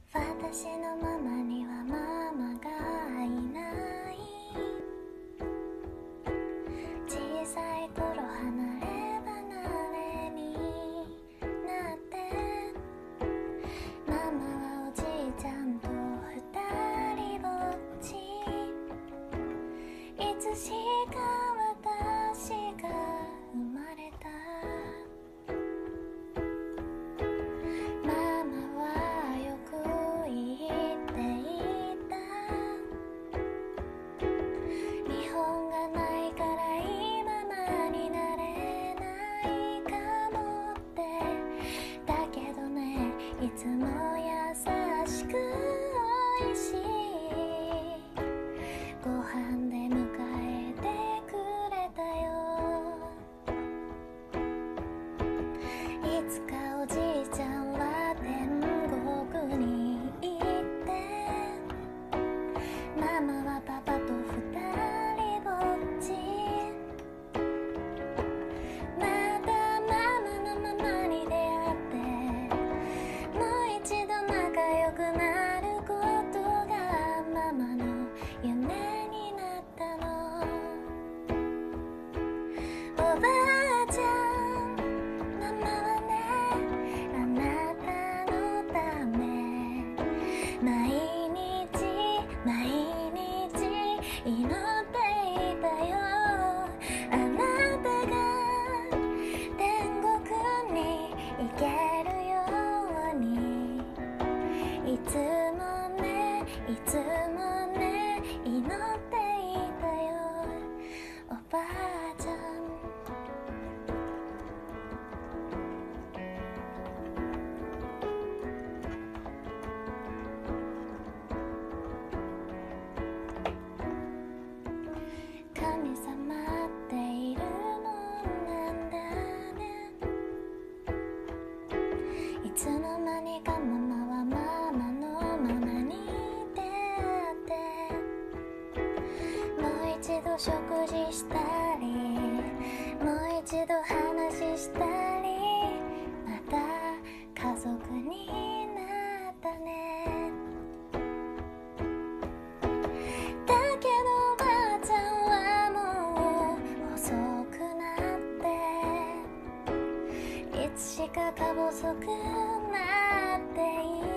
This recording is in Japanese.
私のママにはママがいない。小さい頃離れ離れになって、ママはおじいちゃんと二人ぼっち。いつしか私が生まれた。ママはよく言っていた。日本がないから今まになれないかもって。だけどね、いつも優しくおいしいご飯で迎えてくれたよ。いつかおじいちゃんは天国に行って、ママはパパと二人ぼっち。まだママのママに出会って、もう一度仲良くなることがママの夢になったの。おばあちゃん、ママはね、あなたのため毎日毎日祈っていたよ。あなたが天国に行けるように、いつもねいつもね祈っていたよ。おばあちゃん。神様っているもんなんだね。いつの間にかママはママのママに出会って、もう一度食事したり、もう一度話したり、また家族になったね。だけどおばあちゃんはもう遅くなって、いつしかか細くなってい